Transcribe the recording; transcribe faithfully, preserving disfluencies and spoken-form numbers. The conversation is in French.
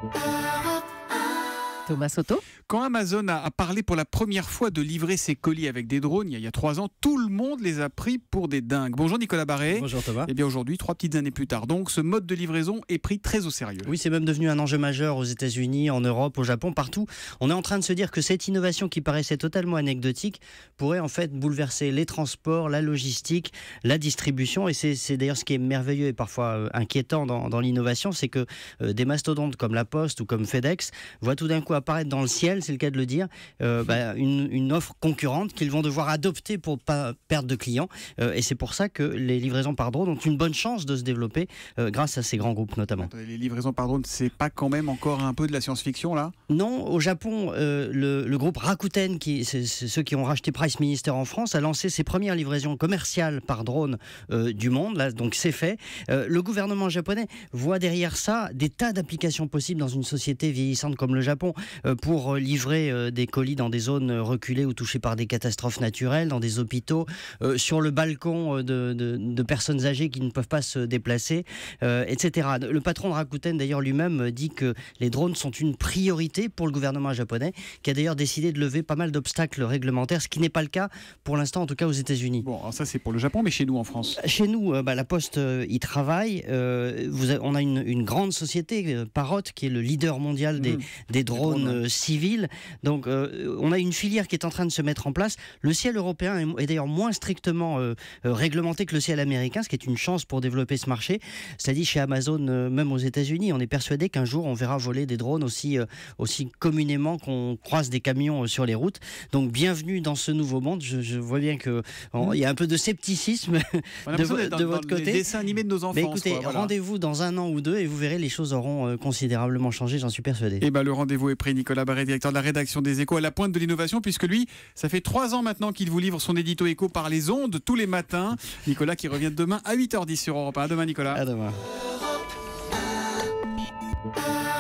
Thomas Soto. Quand Amazon a parlé pour la première fois de livrer ses colis avec des drones il y a trois ans, tout le monde les a pris pour des dingues. Bonjour Nicolas Barré. Bonjour Thomas. Et bien aujourd'hui, trois petites années plus tard, donc ce mode de livraison est pris très au sérieux. Oui, c'est même devenu un enjeu majeur aux États-Unis, en Europe, au Japon, partout. On est en train de se dire que cette innovation qui paraissait totalement anecdotique pourrait en fait bouleverser les transports, la logistique, la distribution. Et c'est, c'est d'ailleurs ce qui est merveilleux et parfois euh, inquiétant dans, dans l'innovation, c'est que euh, des mastodontes comme La Poste ou comme FedEx voient tout d'un coup apparaître dans le ciel, c'est le cas de le dire, euh, bah, une, une offre concurrente qu'ils vont devoir adopter pour pas perdre de clients. Euh, et c'est pour ça que les livraisons par drone ont une bonne chance de se développer euh, grâce à ces grands groupes notamment. Attendez, les livraisons par drone, c'est pas quand même encore un peu de la science-fiction là? Non, au Japon, euh, le, le groupe Rakuten, qui, c'est, c'est ceux qui ont racheté Price Minister en France, a lancé ses premières livraisons commerciales par drone euh, du monde. Là, donc c'est fait. Euh, le gouvernement japonais voit derrière ça des tas d'applications possibles dans une société vieillissante comme le Japon euh, pour livrer euh, des colis dans des zones reculées ou touchées par des catastrophes naturelles, dans des hôpitaux, euh, sur le balcon de, de, de personnes âgées qui ne peuvent pas se déplacer, euh, et cetera. Le patron de Rakuten d'ailleurs lui-même dit que les drones sont une priorité pour le gouvernement japonais, qui a d'ailleurs décidé de lever pas mal d'obstacles réglementaires, ce qui n'est pas le cas pour l'instant, en tout cas aux États-Unis. Bon, alors ça c'est pour le Japon, mais chez nous en France? Chez nous, euh, bah, la Poste euh, y travaille. Euh, vous a, on a une, une grande société, euh, Parrot, qui est le leader mondial des, mmh. des drones, drones euh, civils. Donc euh, on a une filière qui est en train de se mettre en place. Le ciel européen est, est d'ailleurs moins strictement euh, euh, réglementé que le ciel américain, ce qui est une chance pour développer ce marché. C'est-à-dire chez Amazon, euh, même aux États-Unis, on est persuadé qu'un jour on verra voler des drones aussi, euh, aussi communément qu'on croise des camions euh, sur les routes. Donc bienvenue dans ce nouveau monde. Je, je vois bien qu'il mmh. y a un peu de scepticisme de, de, dans, de dans votre côté. Les dessins animés de nos enfants. Mais écoutez, quoi, voilà. rendez-vous dans un an ou deux et vous verrez, les choses auront euh, considérablement changé, j'en suis persuadé. Et ben le rendez-vous est pris. Nicolas Barré, directeur de la rédaction des Échos, à la pointe de l'innovation, puisque lui, ça fait trois ans maintenant qu'il vous livre son édito Écho par les ondes tous les matins. Nicolas qui revient demain à huit heures dix sur Europe un. À demain Nicolas. À demain.